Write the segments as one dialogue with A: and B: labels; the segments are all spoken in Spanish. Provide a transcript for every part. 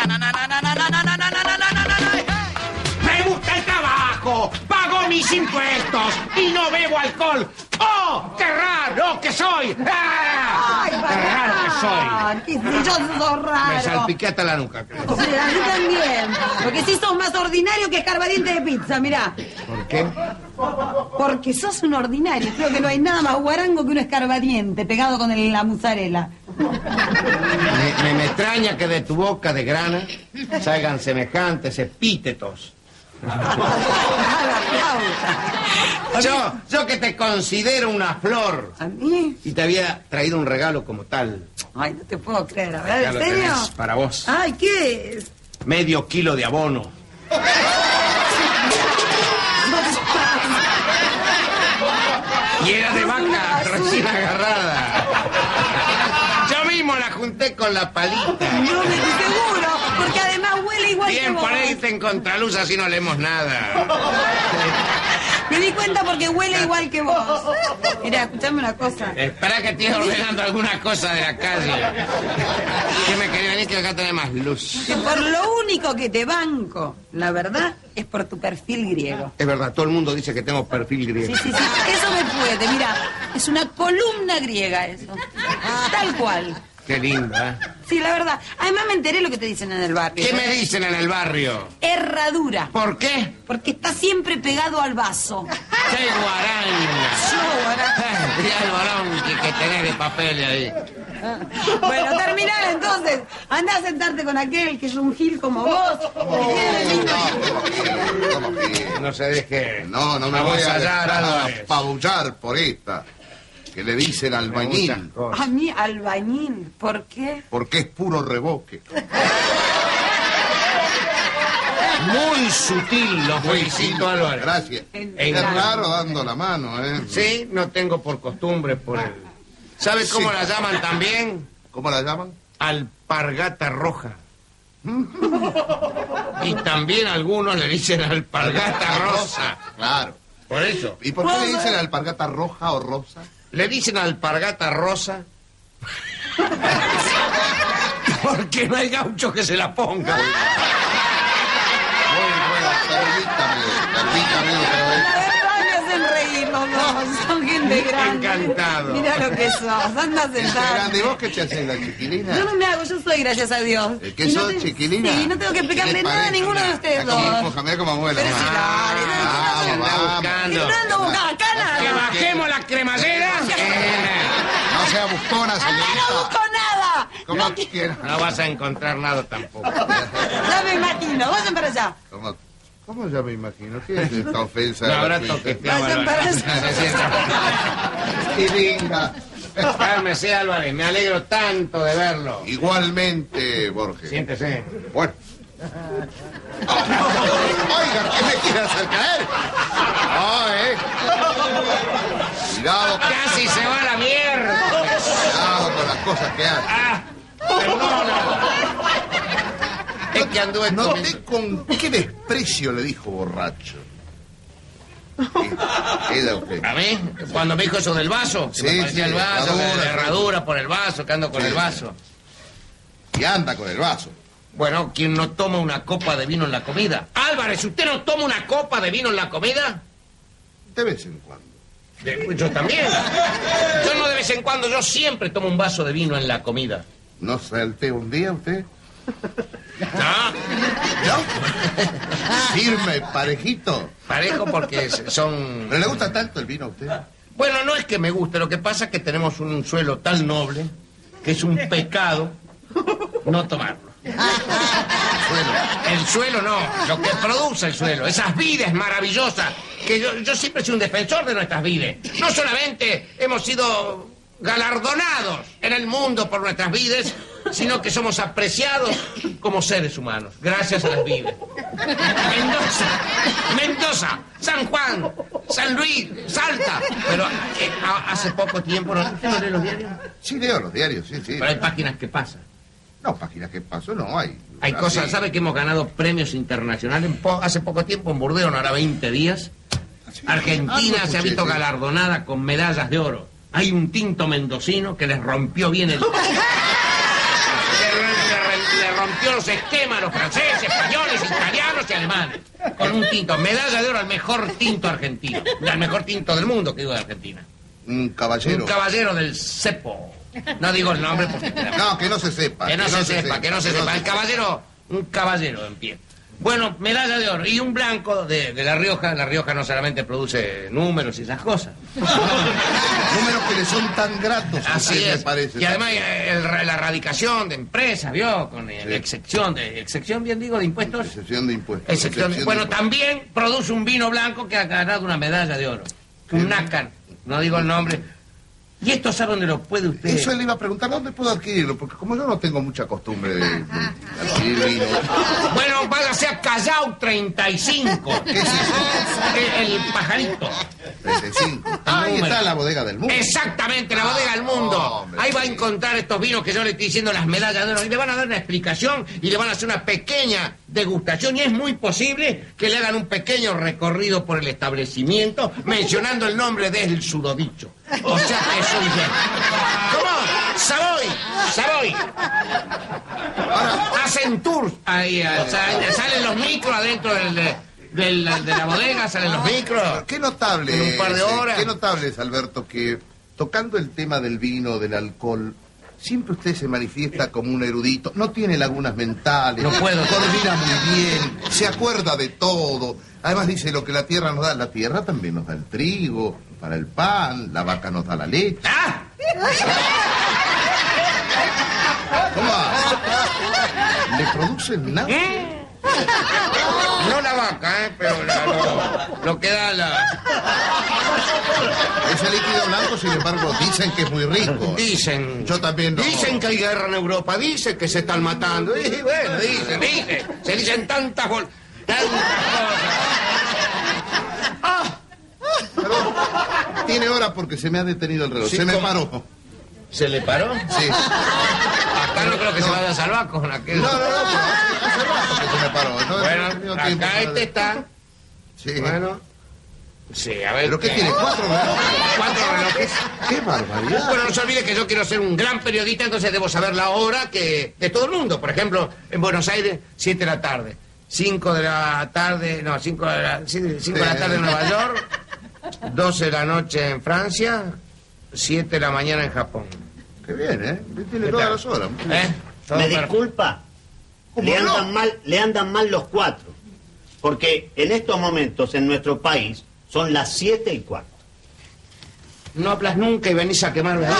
A: Me gusta el trabajo, pago mis impuestos y no bebo alcohol. ¡Oh, qué raro que soy! ¡Ah! ¡Qué raro que soy!
B: ¡Qué sé yo, sos raro!
A: Me salpiqué hasta la nuca, creo.
B: Sí, a mí también. Porque sí sos más ordinario que escarbadiente de pizza, mirá.
A: ¿Por qué?
B: Porque sos un ordinario. Creo que no hay nada más guarango que un escarbadiente pegado con la mozzarella.
A: Me extraña que de tu boca de grana salgan semejantes epítetos. Yo que te considero una flor.
B: ¿A mí?
A: Y te había traído un regalo como tal.
B: Ay, no te puedo creer, a ver,
A: Ya
B: ¿en
A: lo
B: serio?
A: tenés para vos.
B: Ay, ¿qué es?
A: Medio kilo de abono. Y era de vaca recién agarrada. Yo mismo la junté con la palita.
B: No me estoy seguro, porque además huele igual que
A: Bien,
B: vos.
A: ponete en contraluz, así no leemos nada.
B: Me di cuenta porque huele igual que vos. Mira, escuchame una cosa.
A: Espera que estoy ordenando alguna cosa de la calle. Que me quería venir que acá tenés más luz.
B: Que por lo único que te banco, la verdad, es por tu perfil griego.
A: Es verdad, todo el mundo dice que tengo perfil griego.
B: Sí, eso me puede. Mira, es una columna griega eso. Tal cual.
A: Qué linda, ¿eh?
B: Sí, la verdad. Además me enteré lo que te dicen en el barrio.
A: ¿Qué me dicen en el barrio?
B: Herradura.
A: ¿Por qué?
B: Porque está siempre pegado al vaso.
A: ¡Qué guaranga!
B: Yo, guaranga.
A: Mirá el varón que tenés de papel ahí.
B: Bueno, terminar entonces. Andá a sentarte con aquel que es un gil como vos.
A: No se deje.
C: No me voy a
A: avasallar,
C: dejar
A: Álvarez.
C: apabullar por esta, que le dicen albañil,
A: Muchas cosas.
B: A mí, albañil. ¿Por qué?
C: porque es puro reboque.
A: Muy sutil, lo felicito, Álvarez.
C: Gracias.
B: En-
C: Es raro dando la mano, ¿eh?
A: Sí, no tengo por costumbre por el... ¿Sabes cómo
C: Sí.
A: la llaman también?
C: ¿Cómo la llaman?
A: Alpargata roja. Y también algunos le dicen alpargata rosa.
C: Claro.
A: Por eso.
C: ¿Y por qué le dicen alpargata roja o rosa?
A: Le dicen alpargata rosa. Porque no hay gaucho que se la ponga.
C: Permítame otra vez.
B: La verdad me hacen reír los dos. Son gente grande.
A: Encantado.
B: Mira lo que sos. Anda a
C: Este
B: sentar.
C: grande, ¿vos qué te haces, la chiquilina?
B: Yo no me hago, yo soy, gracias a Dios.
C: ¿Qué
B: Y no
C: sos,
B: te-
C: chiquilina?
B: Sí, no tengo que explicarle
C: ¿Qué le
B: nada a
C: parece?
B: ninguno de ustedes
C: Mirá cómo
B: dos.
C: empuja, mirá cómo mueve la
B: Pero sí,
C: mano.
B: dale, dale,
A: Se anda
C: vamos.
A: buscando.
B: No ando buscando acá
A: Que
B: nada.
A: bajemos la cremallera.
C: No sea buscona,
B: Acá no
C: señorita.
B: busco nada.
C: Como
B: No qui-
C: quiera.
A: No vas a encontrar nada tampoco.
B: Ya me imagino, vayan para allá.
C: ¿Cómo ya me imagino? ¿Qué es esta ofensa?
A: No
C: de la
A: habrá
C: tuya?
A: toqueteado,
B: Vayan para
A: Álvarez.
B: allá.
A: Se sienta.
C: Chiquilinga.
A: Cálmese, Álvarez. Me alegro tanto de verlo.
C: Igualmente, Borges.
A: Siéntese.
C: Bueno. Oiga, ¿qué me quiere hacer caer? Cuidado,
A: Casi se va a la mierda.
C: cuidado con las cosas que hace.
A: Ah, perdona. Es que anduve
C: Noté con qué desprecio le dijo borracho. ¿Qué da usted?
A: ¿A mí? Cuando me dijo eso del vaso, que
C: Sí,
A: me parecía
C: sí,
A: el vaso,
C: herradura,
A: que de
C: sí.
A: herradura por el vaso, que ando con
C: Sí,
A: el
C: sí.
A: vaso.
C: Y anda con el vaso.
A: Bueno, ¿quién no toma una copa de vino en la comida? Álvarez, ¿usted no toma una copa de vino en la comida?
C: De vez en cuando.
A: Yo también. Yo no de vez en cuando, yo siempre tomo un vaso de vino en la comida.
C: ¿No salté un día usted?
A: ¿No?
C: ¿No? Firme, parejito.
A: Parejo porque son...
C: ¿Pero le gusta tanto el vino a usted?
A: Bueno, no es que me guste, lo que pasa es que tenemos un suelo tan noble que es un pecado no tomarlo. El suelo no, lo que produce el suelo, esas vides maravillosas, que yo siempre soy un defensor de nuestras vides. No solamente hemos sido galardonados en el mundo por nuestras vides, sino que somos apreciados como seres humanos, gracias a las vides. Mendoza, San Juan, San Luis, Salta. Pero hace poco tiempo, ¿usted no lee los diarios?
C: Sí, leo los diarios, sí, sí.
A: Pero hay páginas que pasan.
C: No, páginas que pasó, no hay.
A: Hay
C: Así.
A: cosas, ¿sabe que hemos ganado premios internacionales? Hace poco tiempo en Burdeos, no hará 20 días. Argentina
C: Algo
A: se ha
C: escuché,
A: visto
C: sí.
A: galardonada con medallas de oro. Hay un tinto mendocino que les rompió bien el... le rompió los esquemas a los franceses, españoles, italianos y alemanes. Con un tinto, medalla de oro al mejor tinto argentino. Al mejor tinto del mundo, que digo, de Argentina.
C: Un caballero.
A: Un caballero del cepo. No digo el nombre porque...
C: No, que no se sepa.
A: Que no se sepa. El caballero, un caballero en pie. Bueno, medalla de oro y un blanco de La Rioja. La Rioja no solamente produce números y esas cosas.
C: Números que le son tan gratos.
A: Así es.
C: Me parece.
A: Y además la erradicación de empresas, ¿vio? Con excepción, bien digo, de impuestos.
C: Excepción de impuestos.
A: Bueno, también produce un vino blanco que ha ganado una medalla de oro. Un nácar, no digo el nombre. ¿Y esto sabe dónde lo puede usted?
C: Eso le iba a preguntar, ¿dónde puedo adquirirlo? Porque como yo no tengo mucha costumbre de adquirir vino.
A: Bueno, váyase a Callao 35.
C: ¿Qué es eso?
A: El pajarito.
C: 35. Ahí está la bodega del mundo.
A: Exactamente, la bodega del mundo.
C: Hombre,
A: ahí va a encontrar estos vinos que yo le estoy diciendo, las medallas de oro. Y le van a dar una explicación y le van a hacer una pequeña degustación. Y es muy posible que le hagan un pequeño recorrido por el establecimiento mencionando el nombre del susodicho. O sea que soy yo. ¿Cómo? Savoy. Hacen tours ahí. Salen los micros adentro de la bodega, salen los micros.
C: Qué notable.
A: En un par de horas.
C: Qué notable es, Alberto, que tocando el tema del vino, del alcohol, siempre usted se manifiesta como un erudito. No tiene lagunas mentales.
A: No puedo.
C: Coordina muy bien. Se acuerda de todo. Además dice lo que la tierra nos da. La tierra también nos da el trigo para el pan. La vaca nos da la leche.
A: ¡Ah!
C: ¿Cómo va? ¿Le producen nada?
A: No la vaca, pero lo que da la...
C: Ese líquido blanco, sin embargo, dicen que es muy rico.
A: Dicen.
C: Yo también no.
A: Dicen que hay guerra en Europa, dicen que se están matando. Y bueno, dicen. Se dicen tantas cosas.
C: Perdón, tiene hora porque se me ha detenido el reloj.
A: Sí,
C: se me
A: ¿cómo?
C: paró.
A: ¿Se le paró?
C: Sí.
A: Acá no creo que se vaya a salvar con aquel...
C: No, pero hace rato que se me paró. No,
A: Bueno,
C: no he tenido tiempo
A: acá
C: para-
A: está.
C: Sí.
A: Bueno. Sí, a ver.
C: ¿Pero qué tiene? ¿4 relojes?
A: 4 relojes.
C: ¡Qué barbaridad!
A: Bueno, no se olvide que yo quiero ser un gran periodista, entonces debo saber la hora de todo el mundo. Por ejemplo, en Buenos Aires, 7 de la tarde. 5 de la tarde, no, 5 de la tarde en Nueva York, 12 de la noche en Francia, 7 de la mañana en Japón.
C: Qué bien, ¿eh? Tiene
A: ¿Qué
C: todas
A: tal?
C: las horas.
A: Todo
D: ¿Me
A: perfecto.
D: disculpa?
C: ¿Cómo no?
D: Le andan mal los 4. Porque en estos momentos en nuestro país son las 7:15.
A: No hablas nunca y venís a quemar verdura.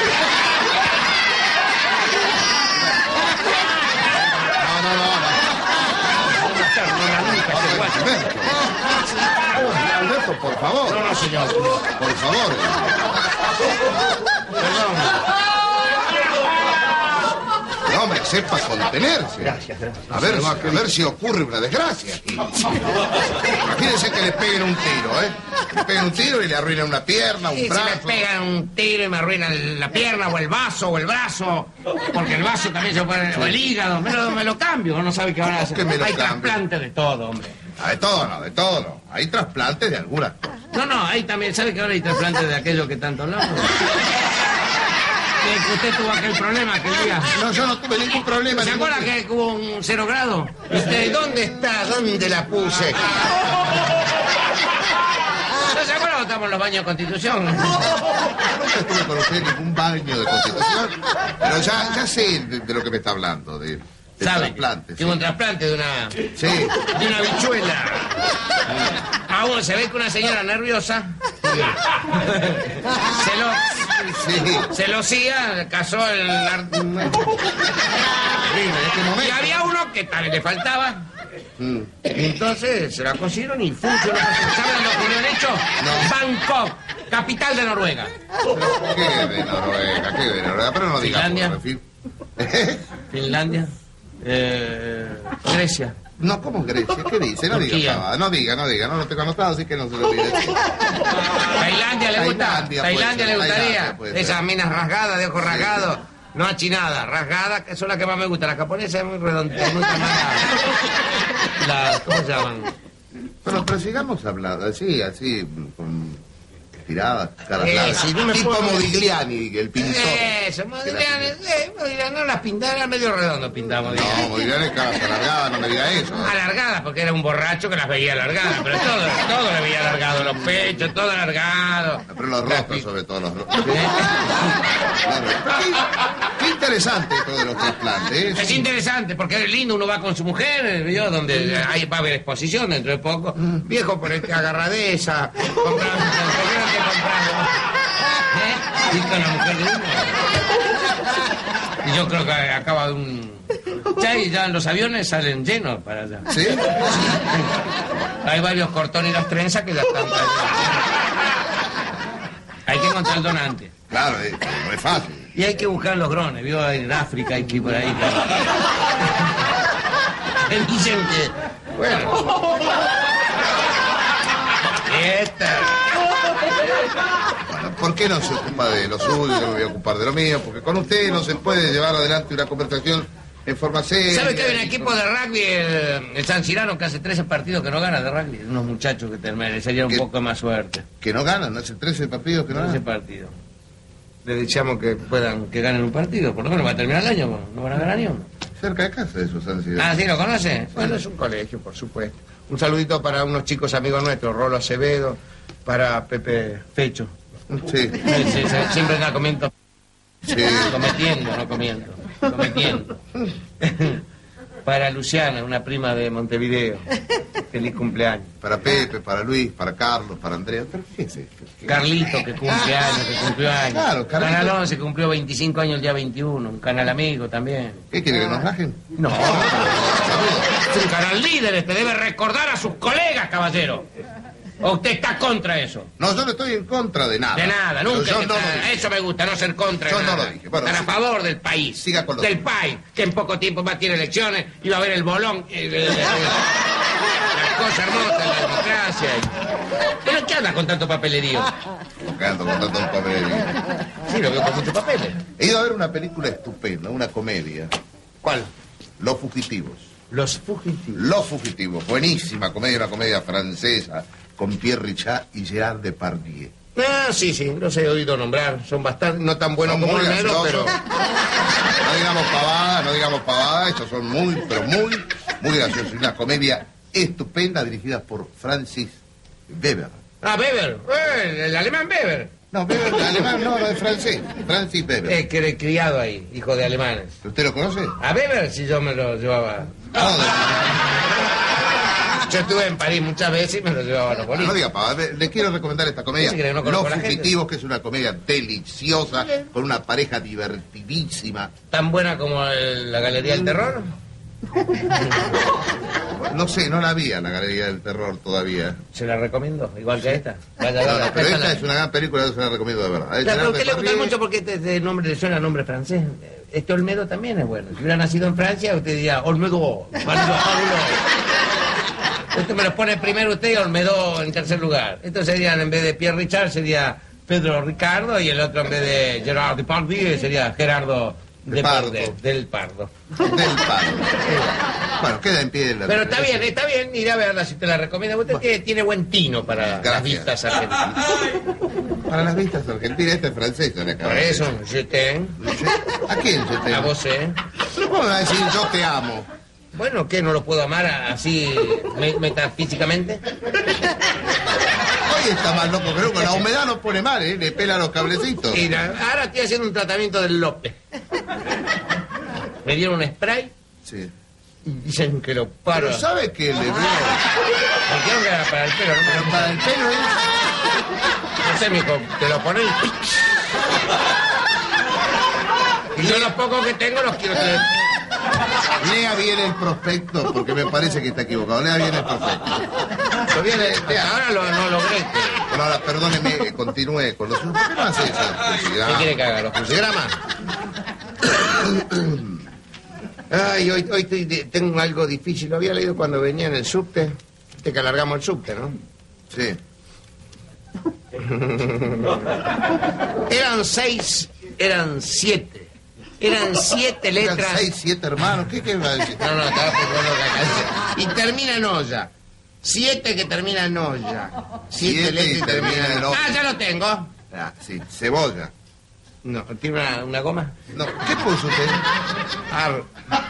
C: Alberto, por favor.
A: No, señor.
C: Por favor.
A: Perdón.
C: No, hombre, sepa contenerse.
D: Gracias.
C: A ver si ocurre una desgracia aquí. Imagínense que le peguen un tiro, ¿eh? Le peguen un tiro y le arruinan una pierna, un
A: Y si
C: brazo.
A: me pegan un tiro y me arruinan la pierna o el vaso o el brazo, porque el vaso también se puede, o el hígado, me lo cambio, no sabe qué van a hacer.
C: que me lo
A: Hay
C: cambio?
A: trasplantes de todo, hombre.
C: Ah, de todo no. Hay trasplantes de algunas cosas.
A: No, hay también, ¿sabe que ahora hay trasplantes de aquello que tanto hablamos? Que usted tuvo aquel problema aquel día.
C: No, yo no tuve ningún problema.
A: ¿Se acuerda que hubo un 0 grado? Usted, ¿dónde está? ¿Dónde la puse? ¿No se acuerda cuando estamos en los baños de Constitución?
C: Nunca estuve con usted en ningún baño de Constitución, pero ya sé de lo que me está hablando, de
A: ¿Sabe?
C: trasplantes.
A: Que hubo un trasplante de una habichuela. Aún se ve que una señora nerviosa se lo hacía, casó el... Y había uno que también le faltaba. Entonces se la cosieron y funcionó. ¿Saben lo que le han hecho?
C: No.
A: Bangkok, capital de Noruega.
C: ¿Qué de Noruega? Pero no diga
A: Finlandia.
C: por fin.
A: Finlandia. Grecia.
C: No, ¿cómo Grecia? ¿Qué dice? No
A: Turquía.
C: diga pavada, no diga, no lo tengo anotado, así que no se lo olvide.
A: Tailandia le gusta.
C: Tailandia,
A: Tailandia le
C: puede ser,
A: gustaría.
C: Tailandia puede ser.
A: Esas minas rasgadas, de ojos rasgados. No achinadas, rasgadas, que son las que más me gustan. Las japonesas es muy redondeadas, muy camadas. ¿Cómo se llaman?
C: Bueno, pero sigamos hablando, así, tiradas, caras largas.
A: Sí, no me
C: tipo
A: puedo-
C: Modigliani, el pintor.
A: Eso, Modigliani, Modigliani, no las pintaba, era medio redondo pintaba
C: No,
A: Modigliani.
C: Modigliani es caras alargadas, no me diga eso.
A: Alargadas, porque era un borracho que las veía alargadas, pero todo le veía alargado, los pechos, todo alargado.
C: Pero los rostros, sobre todo los rostros. Claro. Qué interesante todo de los trasplantes.
A: Es interesante, porque es lindo, uno va con su mujer, ¿vio? Donde ahí va a haber exposición dentro de poco. Viejo, por el que agarra de esa, comprando, ¿por qué no te compramos? ¿Eh? Y con la mujer de uno. Y yo creo que acaba de un... Ya los aviones salen llenos para allá.
C: ¿Sí?
A: Hay varios cortones y las trenzas que ya están... Hay que encontrar el donante.
C: Claro, no es fácil.
A: Y hay que buscar los grones, ¿vio? En África hay que ir por ahí. Me dicen que... Bueno... Esta...
C: Bueno, ¿por qué no se ocupa de lo suyo? Yo me voy a ocupar de lo mío, porque con usted no se puede llevar adelante una conversación en forma seria.
A: ¿Sabe que hay un equipo de rugby, el San Cirano, que hace 13 partidos que no gana de rugby? Unos muchachos que merecerían un
C: ¿Qué?
A: poco más suerte.
C: Que no ganan, hace 13 partidos que no
A: 13
C: ganan.
A: partidos. Le deseamos que que ganen un partido, por lo menos va a terminar el año, no van a ganar ni uno.
C: Cerca de casa de eso, San Cirano.
A: Ah, ¿sí lo conoce? Bueno, es un colegio, por supuesto. Un saludito para unos chicos amigos nuestros, Rolo Acevedo, para Pepe Fecho.
C: Sí,
A: Sí, siempre anda comiendo.
C: sí.
A: Cometiendo, no comiendo. Cometiendo. Para Luciana, una prima de Montevideo. Feliz cumpleaños.
C: Para Pepe, para Luis, para Carlos, para Andrea. ¿Pero qué es esto?
A: Carlito, que cumple años, que cumplió años.
C: Claro, Carlito.
A: Canal 11 cumplió 25 años el día 21. Un canal amigo también.
C: ¿Qué quiere que nos rajen?
A: No. Es un canal líder, este debe recordar a sus colegas, caballero. ¿O usted está contra eso?
C: No, yo no estoy en contra de nada.
A: De nada, nunca.
C: Yo
A: que
C: no lo
A: está-
C: dije.
A: eso me gusta, no ser contra de
C: Yo no
A: nada.
C: lo dije. Bueno,
A: Estar a
C: sí.
A: favor del país.
C: Siga con lo
A: Del
C: suyo.
A: país, que en poco tiempo va a tener elecciones y va a haber el bolón. La cosa hermosa, la democracia. ¿Pero qué anda con tanto papelerío?
C: Porque ando con tanto papel.
A: Sí, lo veo con muchos papeles.
C: He ido a ver una película estupenda, una comedia.
A: ¿Cuál?
C: Los Fugitivos.
A: Los fugitivos.
C: Los Fugitivos. Buenísima comedia, una comedia francesa con Pierre Richard y Gerard Depardieu.
A: Ah, sí, los he oído nombrar. Son bastante, no tan buenos
C: Son
A: como
C: muy
A: el negro, pero...
C: graciosos. No digamos pavadas, estos son muy, pero muy graciosos. Una comedia estupenda dirigida por Francis Weber.
A: Ah, Weber, el alemán Weber.
C: No, Weber de alemán, no, es francés. Francis Weber.
A: Que era criado ahí, hijo de alemanes.
C: ¿Usted lo conoce?
A: A Weber si yo me lo llevaba.
C: No,
A: Yo estuve en París muchas veces y me lo llevaba a los
C: no
A: bolitos.
C: diga pavadas. Le quiero recomendar esta comedia.
A: Sí, que no conozco
C: Los
A: a la gente.
C: Fugitivos, que es una comedia deliciosa, con una pareja divertidísima.
A: ¿Tan buena como la Galería del Terror?
C: No sé, no la vi a la Galería del Terror todavía.
A: Se la recomiendo, igual que esta. Vaya,
C: No,
A: vaya,
C: pero
A: esta
C: esta
A: la-
C: es una gran película, yo se la recomiendo de verdad.
A: Pero a usted le gusta mucho porque este nombre le suena a nombre francés. Este Olmedo también es bueno. Si hubiera nacido en Francia, usted diría Olmedo. Usted me lo pone primero usted y Olmedo en tercer lugar. Estos serían, en vez de Pierre Richard, sería Pedro Ricardo, y el otro en vez de Gerard Depardieu sería Gerardo
C: Depardieu.
A: del Pardo.
C: Del Pardo. Bueno, queda en pie la...
A: Pero está bien, irá a verla si te la recomiendo. Usted tiene buen tino para las
C: Gracias.
A: vistas argentinas.
C: Para las vistas argentinas, este es francés. ¿No?
A: Por eso, je t'aime,
C: ¿A quién yo te
A: a
C: amo?
A: vos,
C: ¿Cómo va a decir yo te amo?
A: Bueno, ¿qué? ¿No lo puedo amar así metafísicamente?
C: Hoy está más loco que nunca. La humedad nos pone mal, ¿eh? Le pela los cablecitos.
A: Mira, ahora estoy haciendo un tratamiento del López. Me dieron un spray
C: Sí.
A: y dicen que lo paro.
C: Pero ¿sabe que le veo?
A: Me dijeron que era para el pelo,
C: Pero
A: ¿no?
C: para el pelo es...
A: No sé, mijo, te lo pones y yo los pocos que tengo los quiero tener.
C: Lea bien el prospecto, porque me parece que está equivocado. Lea bien el prospecto. Lo viene...
A: Hasta ahora no logré.
C: Bueno, ahora, perdóneme, continúe con los... ¿Por qué no hace eso?
A: ¿Qué quiere que haga? ¿Los crucigramas? Ay, hoy tengo algo difícil. Lo había leído cuando venía en el subte. Viste que alargamos el subte, ¿no?
C: Sí.
A: Eran 6, eran 7. Eran 7
C: Eran
A: letras.
C: 6, 7 hermanos. ¿Qué va a decir?
A: No, estaba por bueno que acá. Y termina en olla. 7 que termina en olla.
C: 7
A: letras
C: y termina en olla.
A: Ah, ya lo tengo.
C: Ah, sí, cebolla.
A: No, ¿tiene una goma?
C: No, ¿qué puso usted?
A: Ar.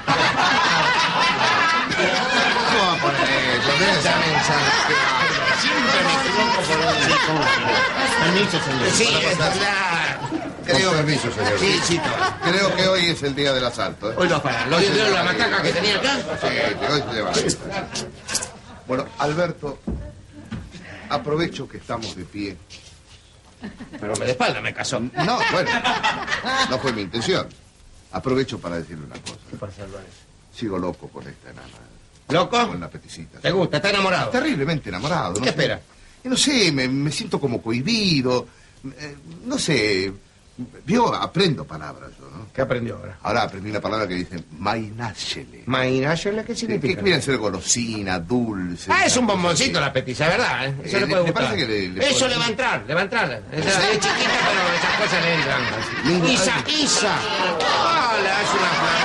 C: ¿Cómo va a poner eso?
A: Ya me ensanché. Siempre me equivoco por un...
D: Permiso, señor.
A: Sí,
C: Para pasar. Creo,
A: Con
C: permiso, señor.
A: Sí, sí, todo.
C: Creo que hoy es el día del asalto. ¿eh?
A: Hoy lo paran. ¿Lo vio la macaca que tenía acá?
C: Sí, hoy se va. Bueno, Alberto, aprovecho que estamos de pie.
A: Pero de espalda me casó.
C: No, bueno, no fue mi intención. Aprovecho para decirle una cosa.
A: ¿Qué pasa, Álvarez?
C: Sigo loco con esta enana.
A: ¿Loco?
C: Con la peticita.
A: ¿Te gusta? ¿Está enamorado?
C: Terriblemente enamorado.
A: ¿Qué espera?
C: No sé, me siento como cohibido. No sé. Yo aprendo palabras, yo, ¿no?
A: ¿Qué aprendió ahora?
C: Ahora aprendí una palabra que dice maináchele.
A: ¿Maináshele? ¿Qué
C: Que
A: significa?
C: quieren ser golosina, dulce.
A: Ah, es un bomboncito la petiza, ¿verdad? Eso le puede
C: ¿le
A: gustar.
C: parece que le
A: Eso
C: puede-
A: le va a entrar, le va a entrar. Es chiquita, pero esas cosas le entran. Isa. Ah, le hace una flor.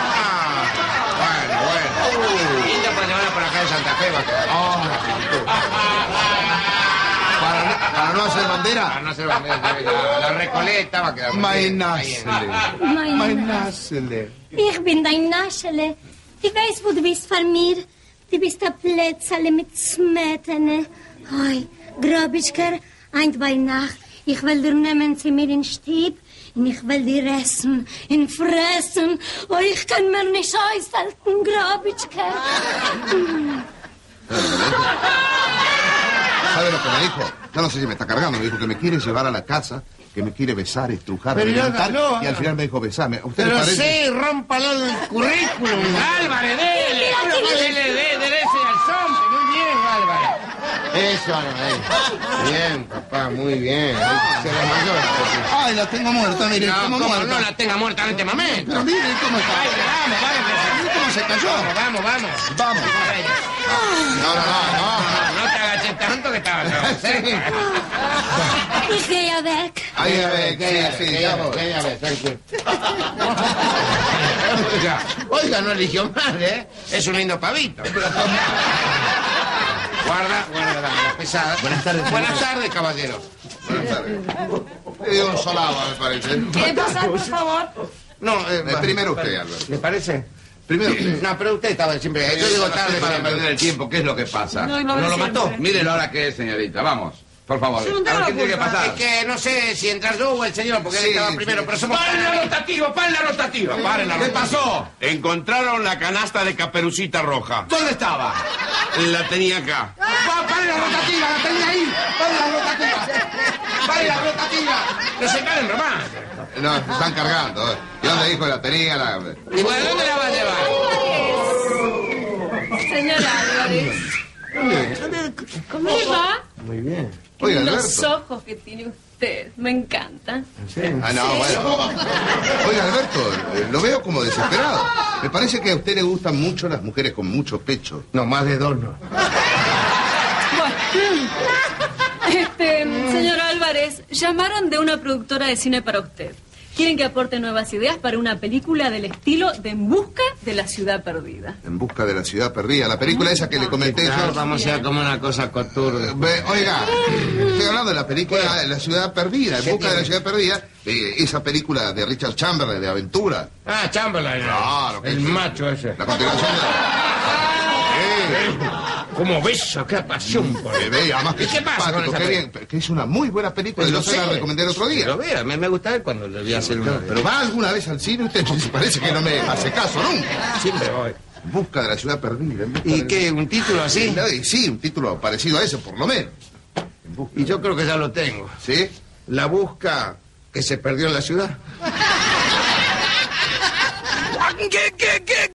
A: Bueno. Linda para llevarla por acá de Santa Fe va a quedar.
C: Para no hacer bandera.
A: Para no hacer la Recoleta va a quedar.
C: Maináshele. Maináshele.
E: Ich bin dein Naschele. Ich weiß, wo du bist von mir. Du bist ein Plätzle mit Smetane. Hoi, Grabitschker, ein bei Nacht. Ich will dir nehmen zu mir in den Stieb. Und ich will dir essen und fressen. Oh, ich kann mir nicht aushalten, Grabitschker.
C: ¿Sabe lo que me dijo? Yo no sé si me está cargando. Me dijo que me quiere llevar a la casa, que me quiere besar, estrujar,
A: Pero
C: alimentar,
A: no,
C: y al final me dijo besame. ¿A usted le
A: Pero
C: parece?
A: sí, rómpalo el currículum. Álvarez, dele ese al zompe. Muy bien, Álvarez. Eso, Álvarez. Bien, papá, muy bien. Se le mandó la petición.
C: Ay, la tengo muerta, mire,
A: No,
C: como
A: como
C: muerta.
A: no la tenga muerta en este momento.
C: Pero mire cómo está.
A: Ay, vamos.
C: Mire cómo se cayó.
A: Vamos.
C: Vamos. No.
A: No te agaches tanto que estaba cerca.
E: Ich gehe weg.
C: Ahí, a ver, sí, ya voy.
A: Oiga, no eligió mal, ¿eh? Es un lindo pavito. Guarda la pesada.
D: Buenas tardes,
A: Buenas tardes, caballero.
C: Buenas tardes. Le dio un solado, me parece.
B: ¿Qué pasa, por favor?
A: No,
C: Primero usted, Alberto.
A: ¿Le parece?
C: Primero usted.
A: No, pero usted estaba siempre... Yo digo tarde
F: para
A: para
F: perder el tiempo, ¿qué es lo que pasa?
B: No,
A: ¿No lo mató?
F: Mire la hora que es, señorita, vamos. Por favor,
B: Yo no tengo
F: a ver
B: la
F: qué tiene que
B: culpa.
F: pasar.
A: Es que no sé si entrar yo o el señor, porque él
C: Sí,
A: estaba
C: sí.
A: primero, pero somos...
F: ¡Paren la rotativa!
G: ¿Qué pasó? Encontraron la canasta de Caperucita Roja.
F: ¿Dónde estaba?
G: La tenía acá.
A: ¡Pare la rotativa! ¡La tenía ahí! ¡Pare la rotativa! ¡No se caen, mamá!
C: No, se están cargando. ¿Y dónde dijo la tenía?
A: ¿Y bueno, dónde la va a llevar?
H: Señora Álvarez. ¿Cómo va?
A: Muy bien.
C: Oiga,
H: Los
C: Alberto.
H: ojos que tiene usted, me encantan.
C: Ah, no, bueno. Oiga, Alberto, lo veo como desesperado. Me parece que a usted le gustan mucho las mujeres con mucho pecho.
A: No, más de dos no.
H: Señor Álvarez, llamaron de una productora de cine para usted. Quieren que aporte nuevas ideas para una película del estilo de En busca de la ciudad perdida.
C: En busca de la ciudad perdida. La película esa que le comenté yo.
A: Vamos a ir como una cosa coturda.
C: Oiga, estoy hablando de la película La ciudad perdida, En busca de la ciudad perdida. Esa película de Richard Chamberlain, de aventura.
A: Ah, Chamberlain.
C: Claro, que
A: el
C: sí.
A: macho ese.
C: La continuación de
A: ¿Cómo besa? ¡Qué pasión por él!
C: además que
A: ¿Y qué pasa con esa
C: qué bien, que es una muy buena película. Yo se la recomendé el otro día.
A: Lo vea, me gusta ver cuando le voy a hacer una.
C: Pero ¿va alguna vez al cine? Usted parece que no me hace caso nunca.
A: Siempre voy.
C: En busca de la ciudad perdida. En busca
A: ¿Y
C: de-
A: qué? ¿Un título así?
C: Sí, un título parecido a ese, por lo menos. En busca-
A: Y yo creo que ya lo tengo.
C: ¿Sí?
A: La busca que se perdió en la ciudad.